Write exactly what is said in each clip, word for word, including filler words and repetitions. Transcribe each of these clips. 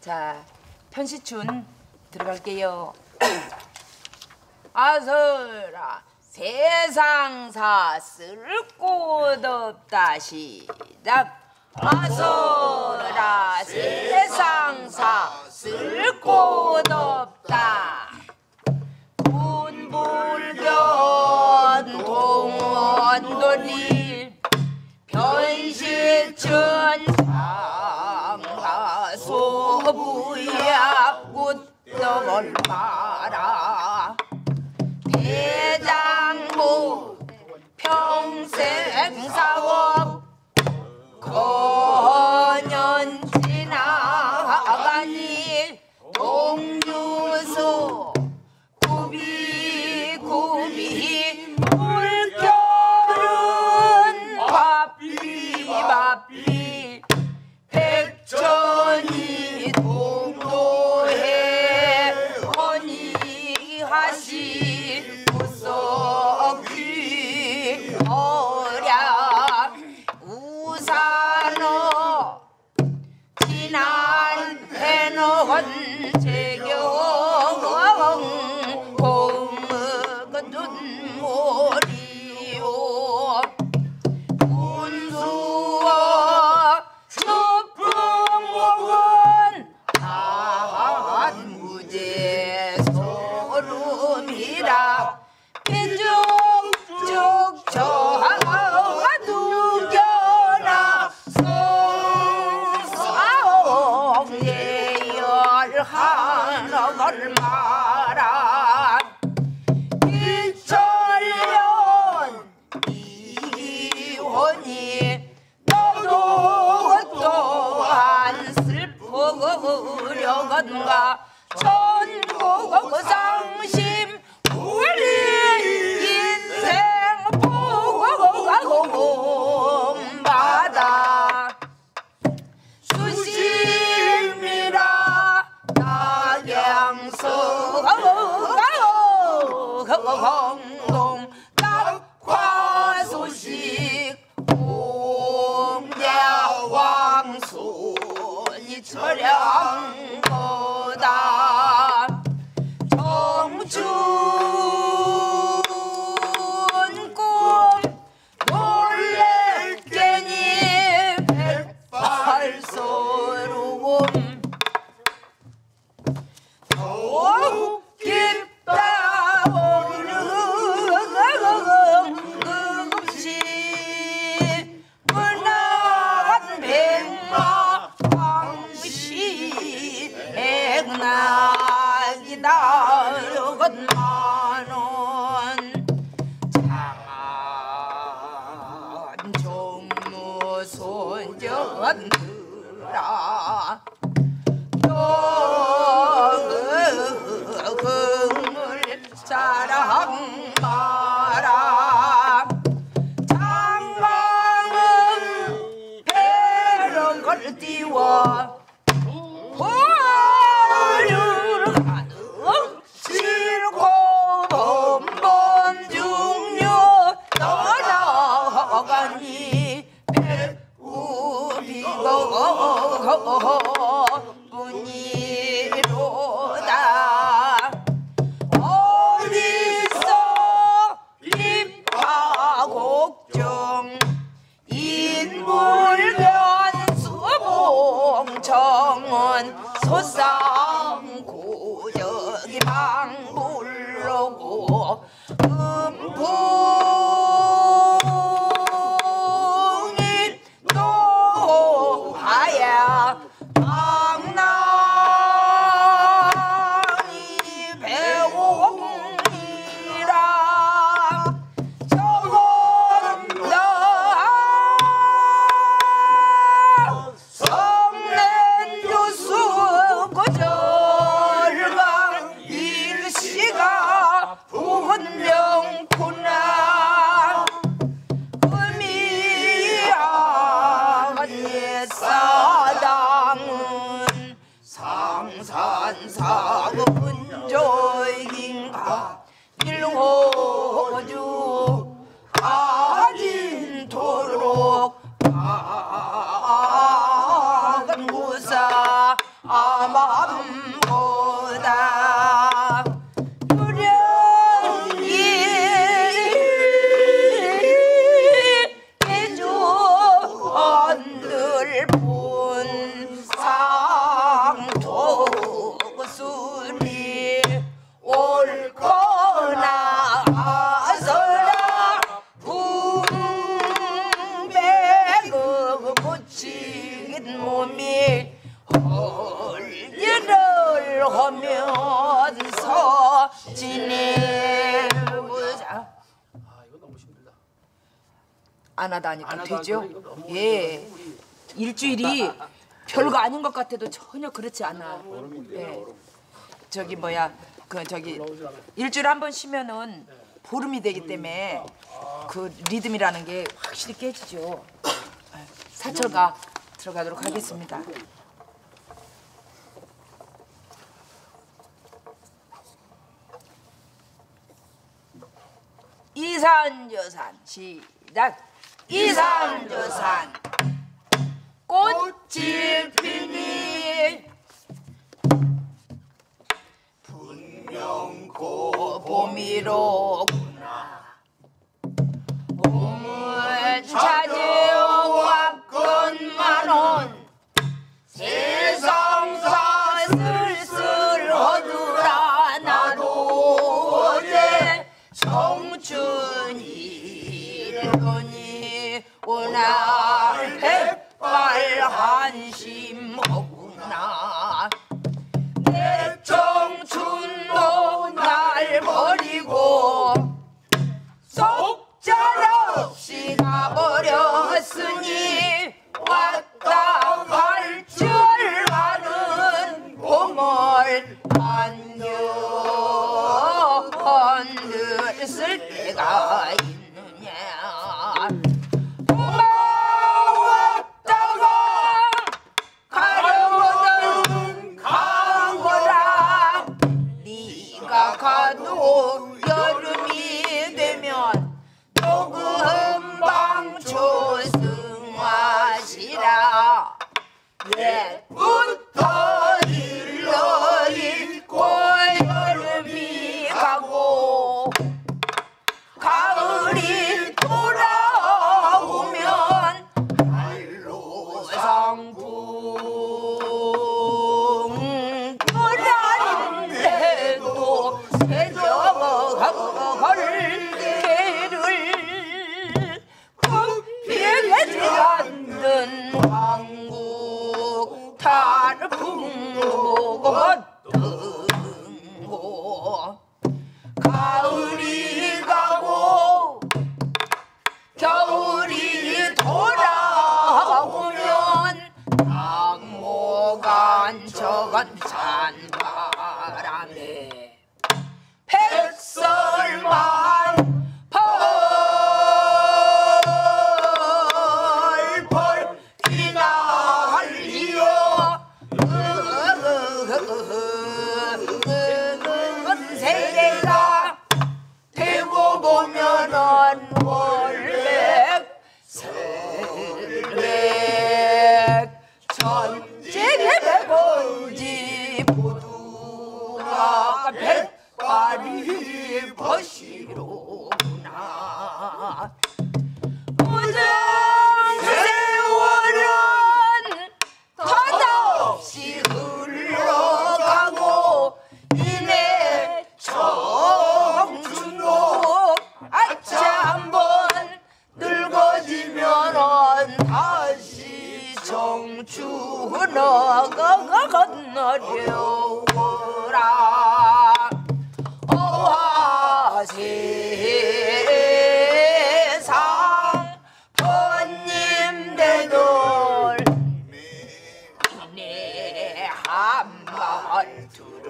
자, 편시춘 들어갈게요. 아서라 세상사 쓸 곳 없다. 시작. 아서라 세상사 쓸 곳 없다. 문불견 동원돌이 변시춘 상가 소부야 웃더걸 마라. 대장부 평생사업 거년 지나가니 동주수 구비 구비 물결은 바삐 바삐 백천이 동도해 허니하시 구석귀 어랴 우산어 지난 해는 제경 공은 눈물이요 운수와 서풍목은 한무제 소름이라 빈죽죽 저하가 누겨라 성사옥 예열하너걸 마라. 이천년 이혼이 너도 또한 슬프려건가 천국 상심 우리 인생 보고 가고 받아 수심이라 낙양서 공동 낙화 소식 공자왕손이 철양보다 정춘 꿈 놀래깨니 백발소름 더욱 깊다 오르금시 문화한 백마 황시 백낙이다 이건 만원 장안 종무 손전들아 금을 자랑 마라. 장강은 배런걸 띄워 호를 가득 싣고 번번중류 떠나가니 백우비고 뿐이로다. 어디서 입하곡정 인물변수봉청은 소상고적이 방불러고 음풍이 노하야 강남이 배옥이라 조금 더 성nen교수 고절강 일시가 분명구나. 금이야 사당은 상산사고 분조인가 일호주 가진토록 박은 무사 아마 안 하다니까 안 되죠? 하다 너무 예. 일주일이 별거 아닌 것 같아도 전혀 그렇지 않아. 예. 저기 뭐야 그 저기 일주일에 한 번 쉬면은 보름이 되기 때문에 그 리듬이라는 게 확실히 깨지죠. 사철가 들어가도록 하겠습니다. 이산저산 시작. 이산저산 꽃이 피니 분명 고 봄이로구나. 봄을 찾아왔건만은 세상사 쓸쓸하더라. 나도 어제 청춘이더니 오늘 백발 한심하구나. 내 청춘도 날 버리고 속절없이 가버렸으니 왔다 갈 줄 아는 봄을 안겨 건들쓸 때가 있느냐. 고마웠다가 가려던 강거라. 네가 가도 여름이 되면 또 금방 조승하시라. 옛부터 일러 있고 여름이 가고 가을이 돌아오면 한로상풍 그라는데도 새벽걸개를 굽히지 않는 왕국 탈풍고 등고. 가을이 가고 겨울이 돌아오면 악모간 저건 산바람에 백설만 펄펄 휘날리어 세계가 되고 보면은 월백 설백 전쟁의 백원지 모두가 백발이 벗이로구나. 무정 세월은 덧없이 흘러가고 이내 청춘도 아차 한번 늙어지면은 다시 청춘을 건너려오라. 어와 세상 번님대들 내 한 말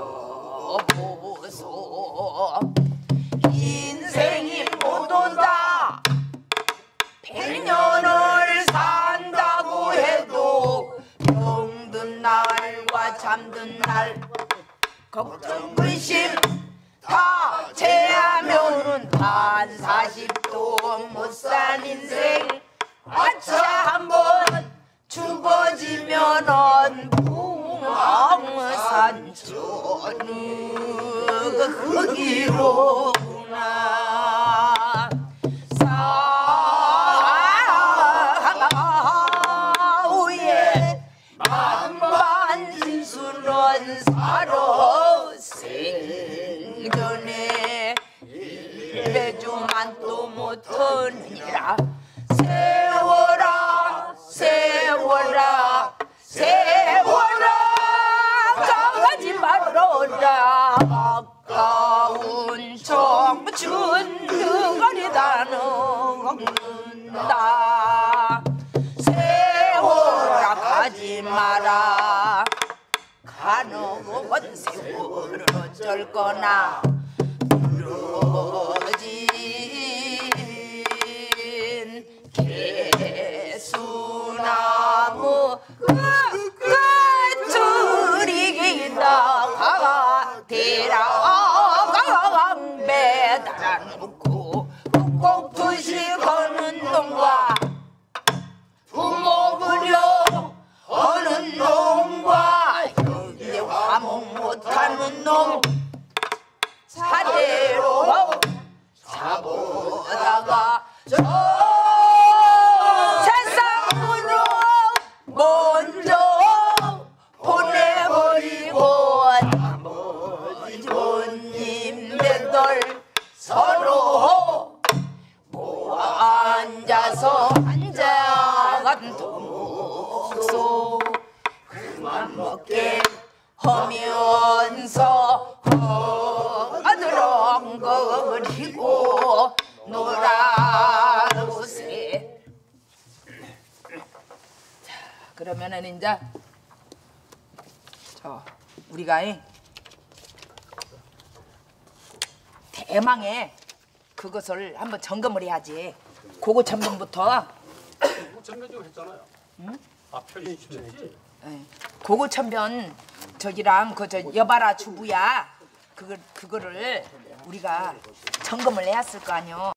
들어보소. 인생이 모두 다 백년을 산다고 해도 병든 날과 잠든 날 걱정 근심 다 제하면은 단 사십도 못 산 인생 아차 한번 죽어지면은 풍황산천의 흙이로구나. 사후에 만반진수는 살아 생전에 일배주만 또 못하느니라. 세워라 세워라 세워라 가지 말어라. 아까운 청춘 등거리다 넘는다. 어쩔 거나 부러진 개수나무 끝줄이다가 대라강 매달아 놓고 꼭 두시거는 놈과 부모 부려 어느 놈과 여기에 화목 못하는 놈 차례로 잡아다가 저 세상으로 먼저 보내버리고 나머지 본님들 서로 모아 앉아서 앉아간 독소 그만 먹게 하면서 어드렁거리고 놀아오세. 자, 그러면은 이제 저 우리가 이 대망의 그것을 한번 점검을 해야지. 그거 점검부터. 전면 좀 했잖아요. 응? 아 편히 주셨지. 예. 그거 천변 저기랑 그 저 여봐라 주부야 그거 그거를 우리가 점검을 해왔을 거 아니요.